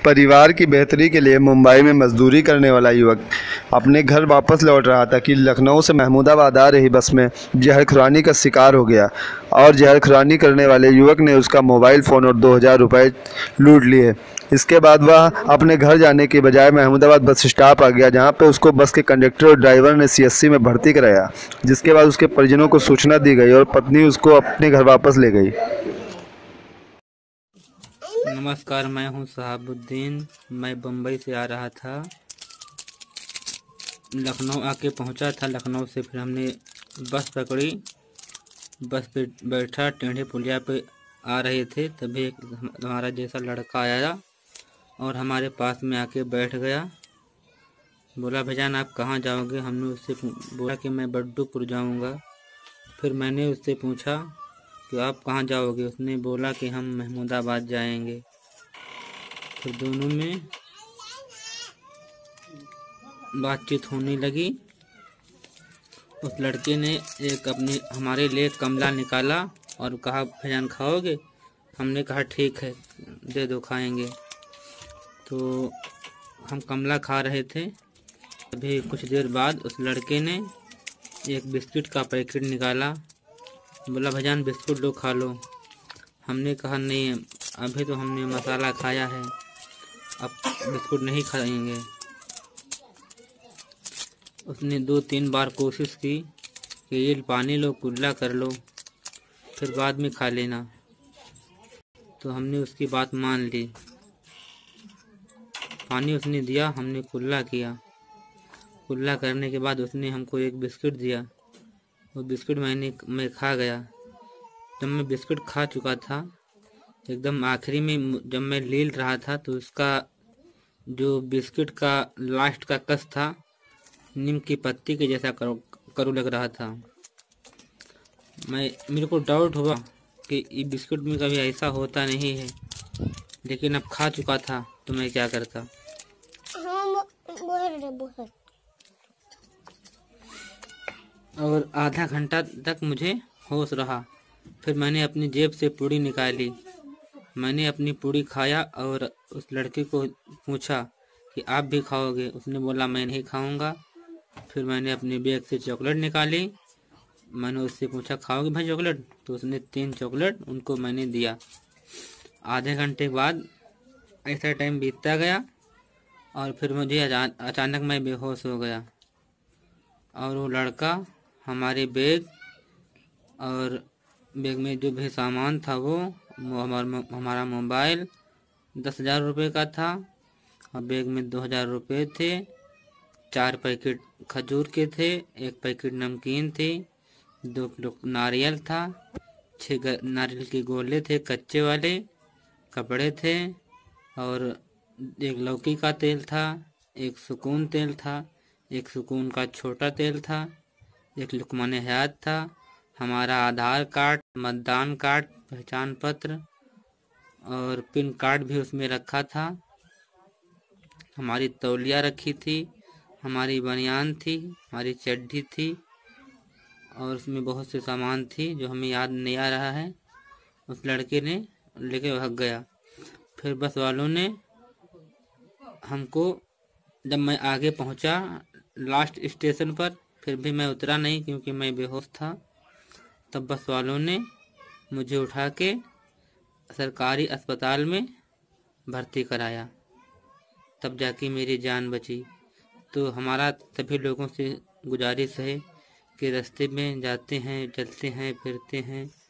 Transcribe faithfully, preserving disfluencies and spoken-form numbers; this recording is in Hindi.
परिवार की बेहतरी के लिए मुंबई में मजदूरी करने वाला युवक अपने घर वापस लौट रहा था कि लखनऊ से महमूदाबाद आ रही बस में जहर खुरानी का शिकार हो गया और जहर खुरानी करने वाले युवक ने उसका मोबाइल फ़ोन और दो हज़ार रुपये लूट लिए। इसके बाद वह अपने घर जाने के बजाय महमूदाबाद बस स्टॉप आ गया, जहां पर उसको बस के कंडक्टर और ड्राइवर ने सीएससी में भर्ती कराया, जिसके बाद उसके परिजनों को सूचना दी गई और पत्नी उसको अपने घर वापस ले गई। नमस्कार, मैं हूं शहाबुद्दीन। मैं बम्बई से आ रहा था, लखनऊ आके पहुंचा था। लखनऊ से फिर हमने बस पकड़ी, बस पे बैठा, टेढ़े पुलिया पे आ रहे थे, तभी एक हमारा जैसा लड़का आया और हमारे पास में आके बैठ गया। बोला, भाईजान आप कहाँ जाओगे? हमने उससे बोला कि मैं बड्डूपुर जाऊंगा। फिर मैंने उससे पूछा कि आप कहाँ जाओगे? उसने बोला कि हम महमूदाबाद जाएंगे। फिर दोनों में बातचीत होने लगी। उस लड़के ने एक अपने हमारे लिए कमला निकाला और कहा, भाईजान खाओगे? हमने कहा ठीक है, दे दो, खाएंगे। तो हम कमला खा रहे थे, अभी कुछ देर बाद उस लड़के ने एक बिस्किट का पैकेट निकाला। बोला, भाईजान बिस्कुट लो, खा लो। हमने कहा नहीं, अभी तो हमने मसाला खाया है, अब बिस्कुट नहीं खाएंगे। उसने दो तीन बार कोशिश की कि ये पानी लो, कुल्ला कर लो, फिर बाद में खा लेना। तो हमने उसकी बात मान ली। पानी उसने दिया, हमने कुल्ला किया। कुल्ला करने के बाद उसने हमको एक बिस्किट दिया। वो बिस्किट मैंने मैं खा गया। जब मैं बिस्किट खा चुका था, एकदम आखिरी में जब मैं लील रहा था, तो उसका जो बिस्किट का लास्ट का कस था, नीम की पत्ती के जैसा करू करू लग रहा था। मैं मेरे को डाउट हुआ कि ये बिस्कुट में कभी ऐसा होता नहीं है, लेकिन अब खा चुका था तो मैं क्या करता। और आधा घंटा तक मुझे होश रहा। फिर मैंने अपनी जेब से पूड़ी निकाली, मैंने अपनी पूड़ी खाया और उस लड़के को पूछा कि आप भी खाओगे? उसने बोला मैं नहीं खाऊंगा। फिर मैंने अपने बैग से चॉकलेट निकाली, मैंने उससे पूछा खाओगे भाई चॉकलेट? तो उसने तीन चॉकलेट उनको मैंने दिया। आधे घंटे बाद ऐसा टाइम बीतता गया और फिर मुझे अचानक मैं बेहोश हो गया। और वो लड़का हमारे बैग और बैग में जो भी सामान था वो हमारा हमारा मोबाइल दस हज़ार रुपये का था और बैग में दो हज़ार रुपये थे, चार पैकेट खजूर के थे, एक पैकेट नमकीन थी, दो किलो नारियल था, छः नारियल के गोले थे कच्चे वाले, कपड़े थे और एक लौकी का तेल था, एक सुकून तेल था, एक सुकून का छोटा तेल था, एक लुकमान हयात था, हमारा आधार कार्ड, मतदान कार्ड, पहचान पत्र और पिन कार्ड भी उसमें रखा था। हमारी तौलिया रखी थी, हमारी बनियान थी, हमारी चड्ढी थी और उसमें बहुत से सामान थी जो हमें याद नहीं आ रहा है। उस लड़के ने लेके भाग गया। फिर बस वालों ने हमको, जब मैं आगे पहुंचा लास्ट स्टेशन पर, फिर भी मैं उतरा नहीं क्योंकि मैं बेहोश था। तब बस वालों ने मुझे उठा के सरकारी अस्पताल में भर्ती कराया, तब जाके मेरी जान बची। तो हमारा सभी लोगों से गुजारिश है कि रास्ते में जाते हैं, चलते हैं, फिरते हैं